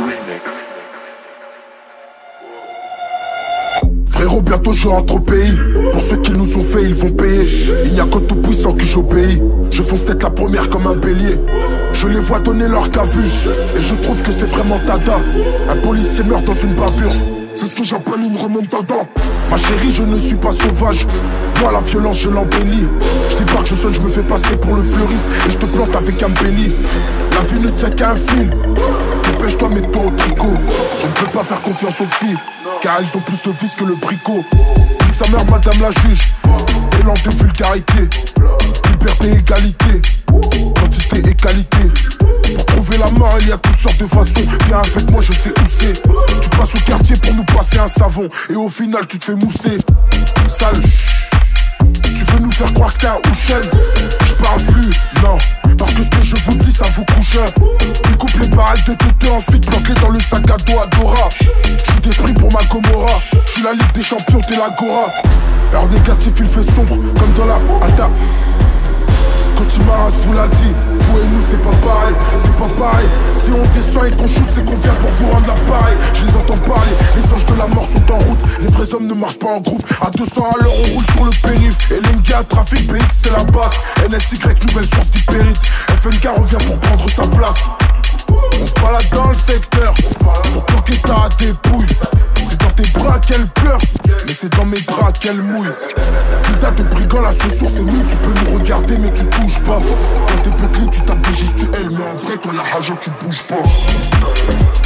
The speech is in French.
Frérot, bientôt je rentre au pays. Pour ceux qui nous ont fait, ils vont payer. Il n'y a qu'au tout-puissant que j'obéis. Je fonce tête la première comme un bélier. Je les vois donner leur cavu. Et je trouve que c'est vraiment tada. Un policier meurt dans une bavure. C'est ce que j'appelle une remontada. Ma chérie, je ne suis pas sauvage. Moi, la violence, je l'embellis. Je débarque, je sonne, je me fais passer pour le fleuriste. Et je te plante avec un belly. La vie ne tient qu'à un fil. Dépêche-toi, mets-toi au tricot. Je ne peux pas faire confiance aux filles, car elles ont plus de vis que le bricot. Nique sa mère, madame la juge. Élan de vulgarité. Liberté, égalité. Quantité et qualité. Pour trouver la mort, il y a toutes sortes de façons. Viens avec moi, je sais où c'est. Tu passes au quartier pour nous passer un savon. Et au final, tu te fais mousser. Sale. Tu veux nous faire croire que t'es un Houchen. Je parle plus, non. Parce que ce que je vous dis, ça vous couche. Découpe les barrettes de téteux, ensuite planqué dans le sac à dos Adora. Je suis d'esprit pour ma Gomorra. Je suis la Ligue des Champions, t'es la Gora. L'air négatif, il fait sombre, comme dans la Ata. Quand Maras vous l'a dit, vous et nous c'est pas pareil, c'est pas pareil. Si on descend et qu'on shoot, c'est qu'on vient pour vous rendre l'appareil. Je les entends parler, les anges de la mort sont en route. Les vrais hommes ne marchent pas en groupe. À 200 à l'heure on roule sur le périph'. Et l'NGA trafic, BX c'est la base. NSY nouvelle source d'hypérite. FNK revient pour prendre sa place. On se balade dans le secteur pour planquer ta dépouille. C'est dans tes bras qu'elle pleure, mais c'est dans mes bras qu'elle mouille. Fida de brigand, là ce soir c'est nous. Tu peux nous regarder mais tu touches pas. Quand t'es petit tu tapes des gestuels, mais en vrai toi la rage tu bouges pas.